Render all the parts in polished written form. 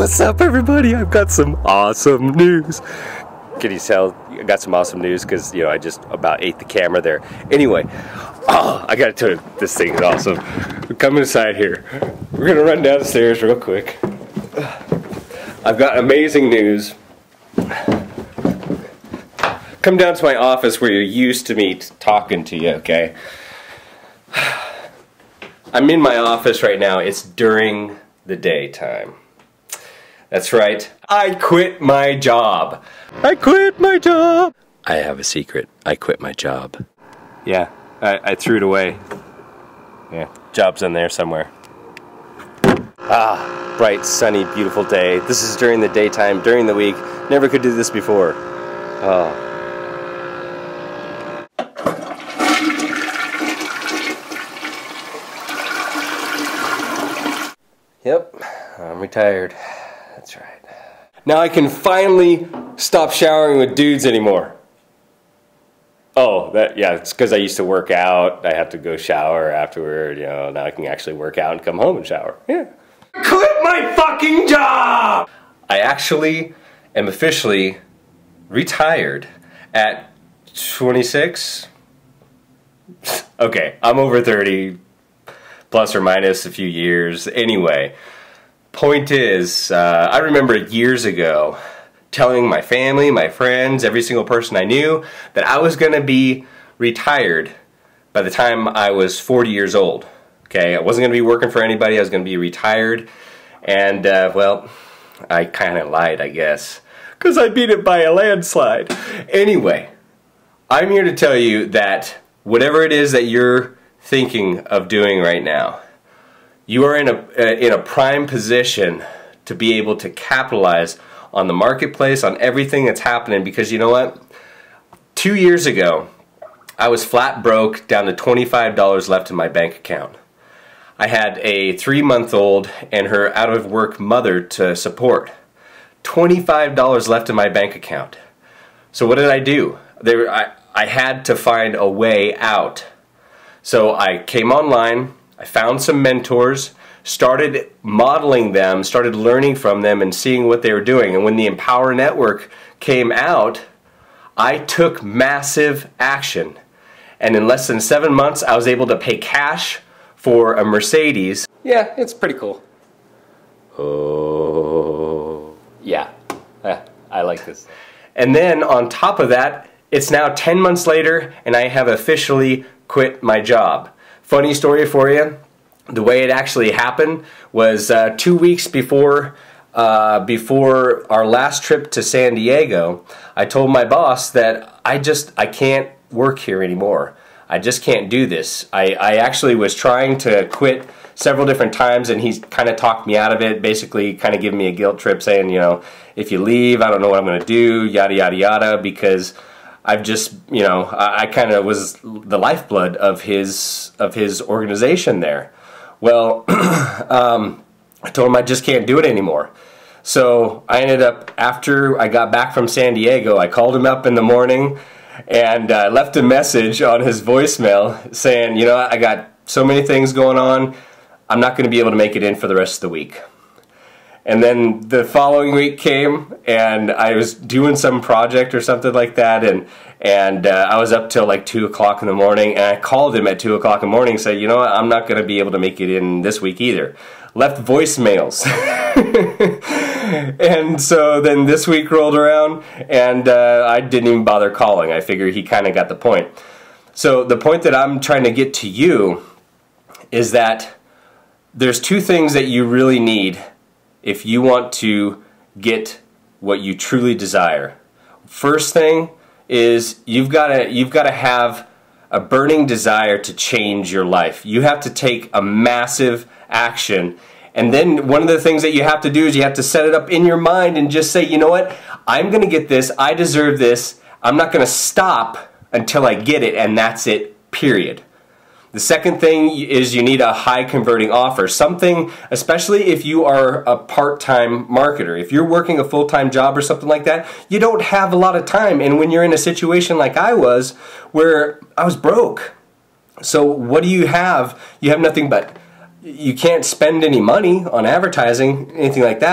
What's up, everybody? I've got some awesome news. Can you tell I got some awesome news? Because, you know, I just about ate the camera there. Anyway, I gotta tell you, this thing is awesome. Come inside here. We're gonna run down the stairs real quick. I've got amazing news. Come down to my office where you're used to me talking to you, okay? I'm in my office right now. It's during the daytime. That's right. I quit my job. I quit my job. I have a secret. I quit my job. Yeah, I threw it away. Yeah, job's in there somewhere. Ah, bright, sunny, beautiful day. This is during the daytime, during the week. Never could do this before. Oh. Yep, I'm retired. That's right. Now I can finally stop showering with dudes anymore. Oh, yeah, it's because I used to work out. I have to go shower afterward, you know. Now I can actually work out and come home and shower. Yeah. Quit my fucking job! I actually am officially retired at 26. Okay, I'm over 30. Plus or minus a few years. Anyway, point is, I remember years ago telling my family, my friends, every single person I knew that I was going to be retired by the time I was 40 years old. Okay, I wasn't going to be working for anybody. I was going to be retired. And, well, I kind of lied, I guess, because I beat it by a landslide. Anyway, I'm here to tell you that whatever it is that you're thinking of doing right now, you are in a prime position to be able to capitalize on the marketplace, on everything that's happening, because you know what? 2 years ago, I was flat broke, down to $25 left in my bank account. I had a 3-month-old and her out-of-work mother to support. $25 left in my bank account. So what did I do? I had to find a way out. So I came online, I found some mentors, started modeling them, started learning from them and seeing what they were doing. And when the Empower Network came out, I took massive action. And in less than 7 months, I was able to pay cash for a Mercedes. Yeah, it's pretty cool. Oh, yeah, I like this. And then on top of that, it's now 10 months later and I have officially quit my job. Funny story for you. The way it actually happened was 2 weeks before our last trip to San Diego, I told my boss that I can't work here anymore. I just can't do this. I actually was trying to quit several different times and he's kind of talked me out of it, basically kind of giving me a guilt trip saying, you know, if you leave, I don't know what I'm going to do, yada yada yada, because I've just, you know, I kind of was the lifeblood of his organization there. Well, I told him I just can't do it anymore. So I ended up, after I got back from San Diego, I called him up in the morning and left a message on his voicemail saying, you know, I got so many things going on, I'm not going to be able to make it in for the rest of the week. And then the following week came, and I was doing some project or something like that, and I was up till like 2 o'clock in the morning, and I called him at 2 o'clock in the morning and said, you know what, I'm not going to be able to make it in this week either. Left voicemails. And so then this week rolled around, and I didn't even bother calling. I figured he kind of got the point. So the point that I'm trying to get to you is that there's 2 things that you really need if you want to get what you truly desire. First thing is you've got to have a burning desire to change your life. You have to take a massive action. And then one of the things that you have to do is you have to set it up in your mind and just say, you know what, I'm going to get this, I deserve this, I'm not going to stop until I get it, and that's it, period. The second thing is you need a high converting offer. Something, especially if you are a part-time marketer. If you're working a full-time job or something like that, you don't have a lot of time. And when you're in a situation like I was, where I was broke. So what do you have? You have nothing but, you can't spend any money on advertising, anything like that.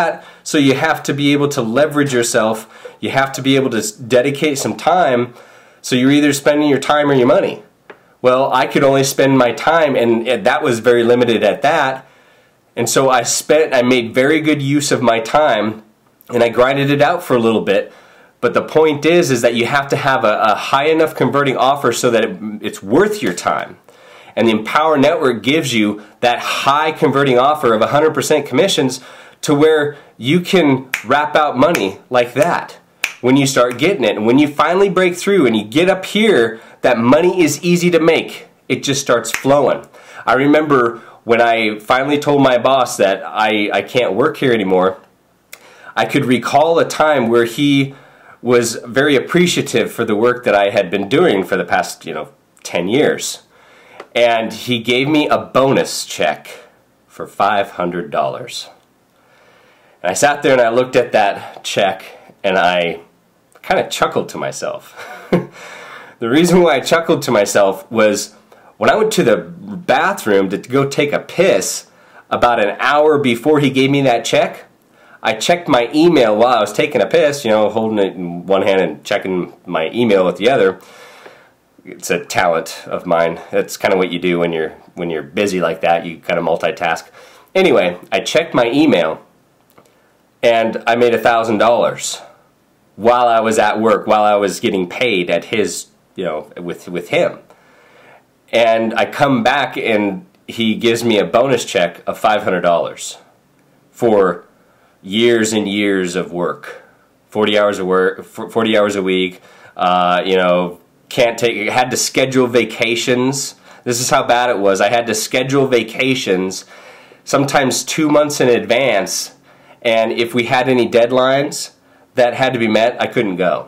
So you have to be able to leverage yourself. You have to be able to dedicate some time. So you're either spending your time or your money. Well, I could only spend my time, and that was very limited at that. And so I made very good use of my time, and I grinded it out for a little bit. But the point is that you have to have a high enough converting offer so that it's worth your time. And the Empower Network gives you that high converting offer of 100% commissions to where you can wrap out money like that when you start getting it. And when you finally break through and you get up here, that money is easy to make. It just starts flowing. I remember when I finally told my boss that I can't work here anymore, I could recall a time where he was very appreciative for the work that I had been doing for the past, 10 years. And he gave me a bonus check for $500. And I sat there and I looked at that check and I kind of chuckled to myself. The reason why I chuckled to myself was when I went to the bathroom to go take a piss about an hour before he gave me that check, I checked my email while I was taking a piss, holding it in one hand and checking my email with the other. It's a talent of mine. That's kind of what you do when you're busy like that. You kind of multitask. Anyway, I checked my email and I made $1,000 while I was at work, while I was getting paid at his, with him. And I come back and he gives me a bonus check of $500 for years and years of work. 40 hours of work, 40 hours a week, had to schedule vacations. This is how bad it was. I had to schedule vacations sometimes 2 months in advance, and if we had any deadlines that had to be met, I couldn't go.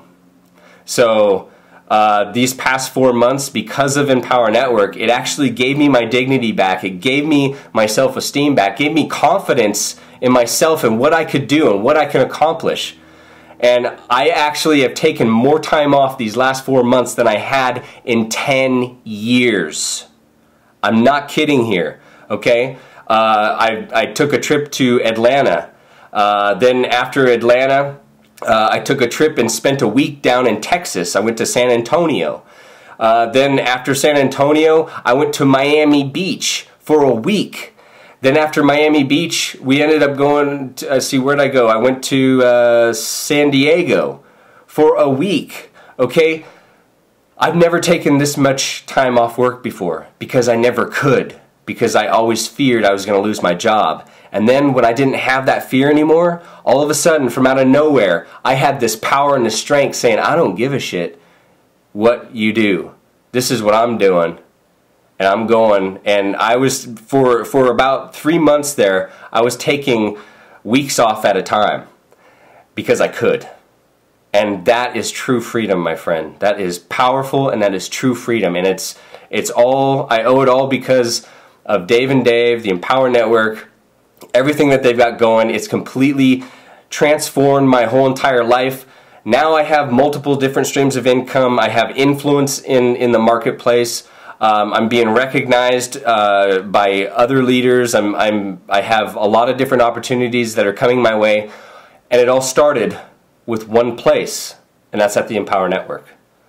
So these past 4 months, because of Empower Network, it actually gave me my dignity back. It gave me my self-esteem back, gave me confidence in myself and what I could do and what I can accomplish. And I actually have taken more time off these last 4 months than I had in 10 years. I'm not kidding here, okay? I took a trip to Atlanta. Then after Atlanta, I took a trip and spent a week down in Texas. I went to San Antonio. Then after San Antonio, I went to Miami Beach for a week. Then after Miami Beach, we ended up going to, where'd I go? I went to San Diego for a week, okay? I've never taken this much time off work before because I never could, because I always feared I was going to lose my job. And then when I didn't have that fear anymore, all of a sudden, from out of nowhere, I had this power and this strength saying, I don't give a shit what you do. This is what I'm doing. And I'm going, and I was, for about 3 months there, I was taking weeks off at a time because I could. And that is true freedom, my friend. That is powerful, and that is true freedom. And it's all, I owe it all because of Dave and Dave, the Empower Network, everything that they've got going. It's completely transformed my whole entire life. Now I have multiple different streams of income. I have influence in the marketplace. I'm being recognized by other leaders. I have a lot of different opportunities that are coming my way, and it all started with one place, and that's at the Empower Network.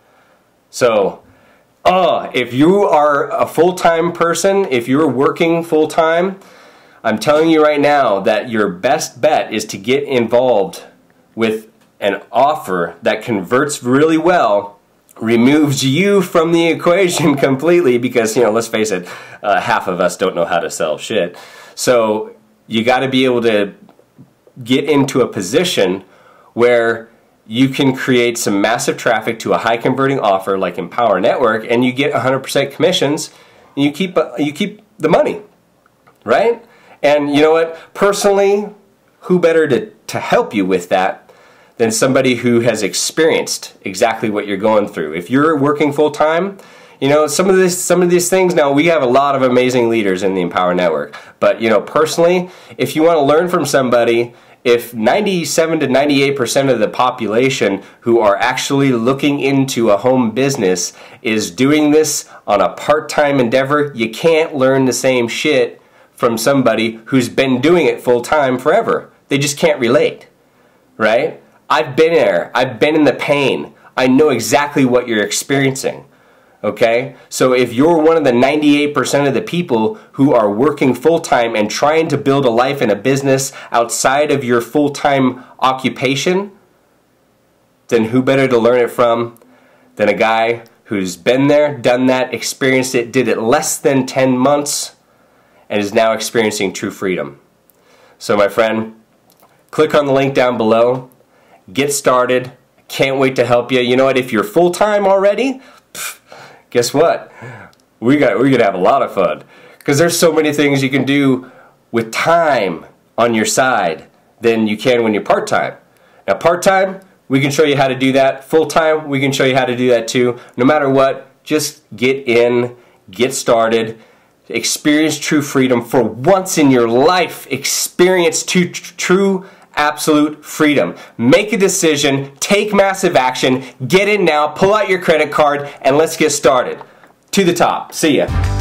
So, if you are a full-time person, if you're working full-time, I'm telling you right now that your best bet is to get involved with an offer that converts really well, removes you from the equation completely, because, let's face it, half of us don't know how to sell shit. So you got to be able to get into a position where you can create some massive traffic to a high converting offer like Empower Network, and you get 100% commissions, and you keep the money, right? And you know what? Personally, who better to help you with that than somebody who has experienced exactly what you're going through. If you're working full-time, some of these things, now we have a lot of amazing leaders in the Empower Network, but personally, if you want to learn from somebody, if 97 to 98% of the population who are actually looking into a home business is doing this on a part-time endeavor, you can't learn the same shit from somebody who's been doing it full-time forever. They just can't relate, right? I've been there. I've been in the pain. I know exactly what you're experiencing, okay? So if you're one of the 98% of the people who are working full-time and trying to build a life and a business outside of your full-time occupation, then who better to learn it from than a guy who's been there, done that, experienced it, did it less than 10 months, and is now experiencing true freedom. So my friend, click on the link down below. Get started. Can't wait to help you. You know what? If you're full-time already, guess what? We're gonna have a lot of fun, because there's so many things you can do with time on your side than you can when you're part-time. Now, part-time, we can show you how to do that. Full-time, we can show you how to do that too. No matter what, just get in, get started, experience true freedom for once in your life. Experience true absolute freedom. Make a decision, take massive action, get in now, pull out your credit card, and let's get started. To the top. See ya.